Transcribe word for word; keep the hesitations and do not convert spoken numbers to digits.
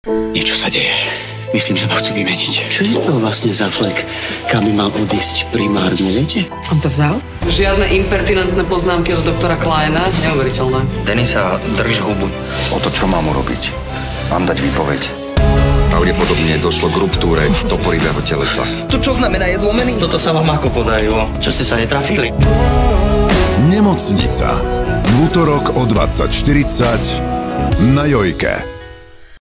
Niečo sa deje. Myslím, že ma chcú vymeniť. Čo je to vlastne za flek, kam by mal odísť primárne, viete? On to vzal? Žiadne impertinentné poznámky od doktora Kleina. Neuveriteľné. Denisa, drž hubu. O to, čo mám urobiť? Mám dať výpoveď. Pravdepodobne došlo k ruptúre toporivého telesa. To čo znamená, je zlomený? Toto sa vám ako podarilo? Čo ste sa netrafili? Nemocnica. V útorok o dvadsať štyridsať na Jojke.